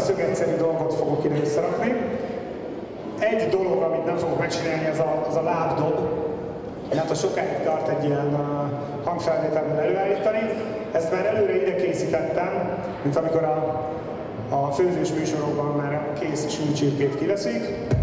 szögegyszerű dolgot fogok ide összerakni. Egy dolog, amit nem fogok megcsinálni, az a lábdob. Hát a sokáig tart egy ilyen hangfelvételből előállítani. Ezt már előre ide készítettem, mint amikor a főzős műsorokban már a kész sülcsirkét kiveszik.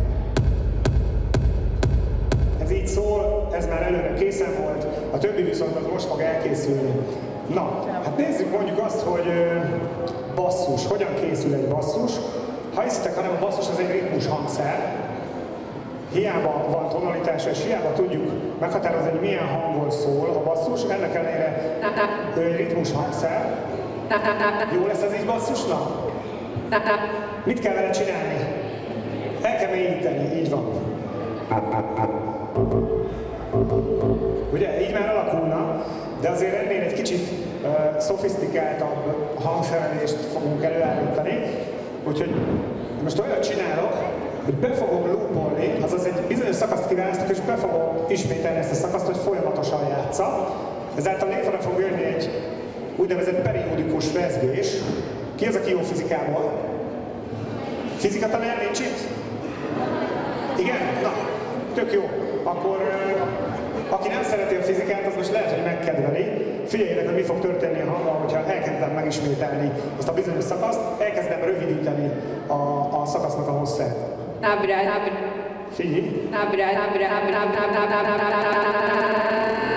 Ez így szól, ez már előre készen volt, a többi viszont az most fog elkészülni. Na, hát nézzük mondjuk azt, hogy basszus, hogyan készül egy basszus. Ha hiszitek, hanem a basszus az egy ritmus hangszer. Hiába van tonalitása, és hiába tudjuk meghatározni, hogy milyen hangon szól a basszus, ennek ellenére ő egy ritmus hangszer. Jó lesz ez így basszusnak? Mit kell vele csinálni? El kell mélyíteni, így van. Ugye, így már alakulna, de azért ennél egy kicsit szofisztikáltabb hangszerelést fogunk előállítani. Úgyhogy most olyat csinálok, hogy be fogom loopolni, azaz egy bizonyos szakaszt kiválasztok, és be fogom ismételni ezt a szakaszt, hogy folyamatosan játsza. Ezáltal létre fog jönni egy úgynevezett periódikus rezgés. Ki az, aki jó fizikából? Fizika tanár nincs itt? Igen? Na, tök jó. Akkor aki nem szereti a fizikát, az most lehet, hogy megkedveli. Figyeljétek, hogy mi fog történni a hanggal, hogyha elkezdem megismételni ezt a bizonyos szakaszt, elkezdem rövidíteni a szakasznak a hosszát. Figyelj!